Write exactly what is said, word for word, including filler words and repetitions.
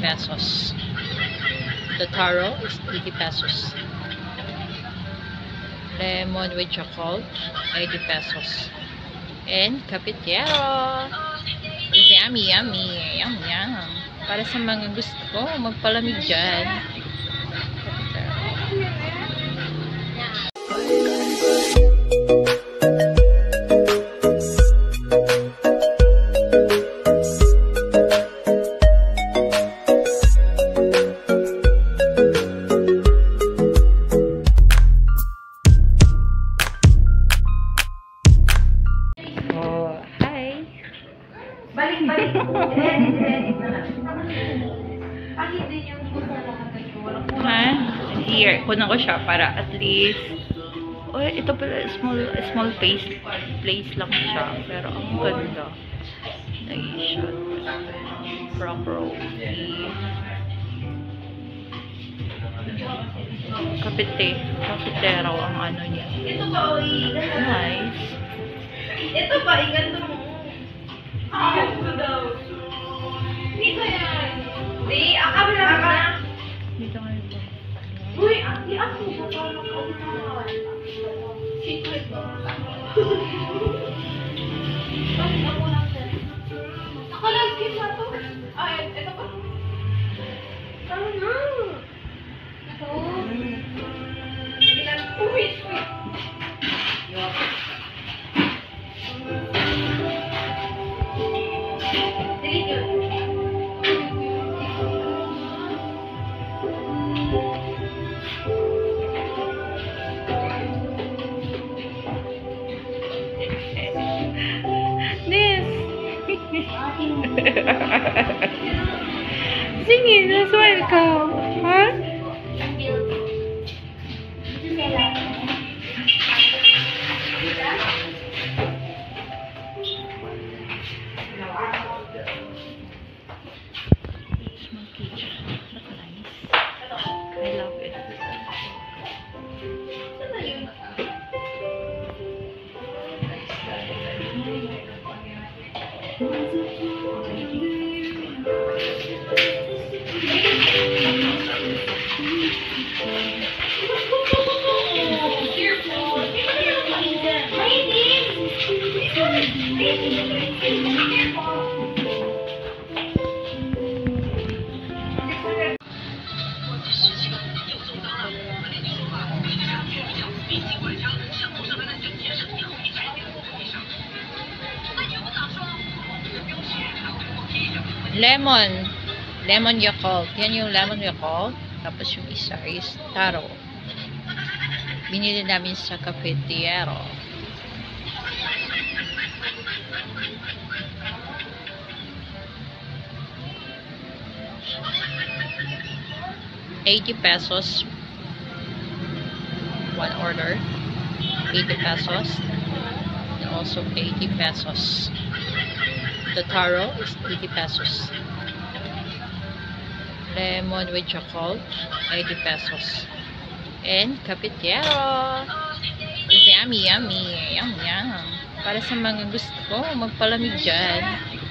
pesos. The taro is eighty pesos. Lemon with chocolate, eighty pesos. And cafetiero. It's yummy, yummy. Yum, yum. Para sa mga gusto ko, magpalamig dyan. Balik-balik. Ah, hindi yung Ha? Here, kunan ko siya para at least oh, ito pala small small place place lang siya pero ang ganda. Nice shot. Proper. Kapite. Kapitero ang ano niya. Ito ba, oy? Nice. Ito ba, iganto mo? Ah, ito daw. Dito yan. Di, akam lang na. Dito nga ito. Uy, di ako sa parang kaunahan. Secret ba? Bakit ako lang sir? Ako lang skin na to. Ah, ito ba? Tama na. Ito. Ilan? Uy, uy. Sige, let's welcome. Huh? Small cage. That's nice. I love it. Lemon. Lemon Yakult. Yan yung lemon Yakult. Tapos yung isa is taro. Binili namin sa cafetiero. eighty pesos. One order. eighty pesos. And also eighty pesos. The taro is eighty pesos. Lemon with chocolate, eighty pesos. And cafetiero. It's yummy, yummy. Yum, yum. Para sa mga gusto ko, magpalamig dyan.